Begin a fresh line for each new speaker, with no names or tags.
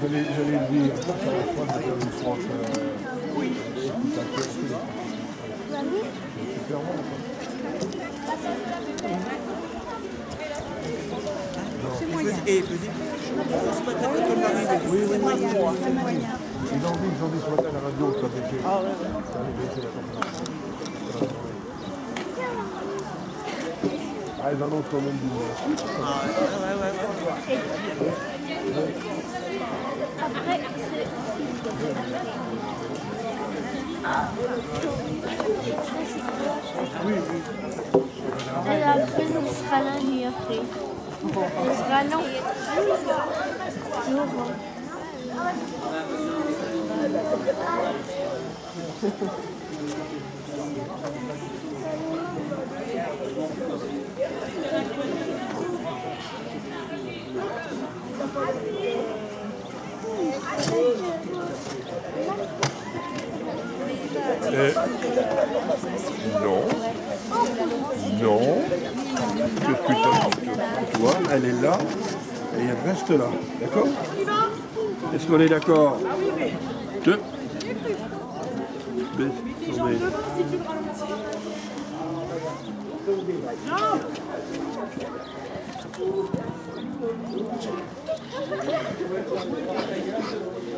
J'allais le dire, ça va pas de faire une France super bon.
C'est moyen. Et ce matin, quand on arrive, c'est moyen.
Ils ont dit ce matin à la radio, ça baissait. Ah ouais, ça allait baisser la température. Ah, ils annoncent quand même du monde.
Ah ouais.
Après, et après, on sera la nuit après. On sera long.
Non. Non. Qu'est-ce que tu vois, elle est là et elle reste là. D'accord? Est-ce qu'on est d'accord? Deux. Non.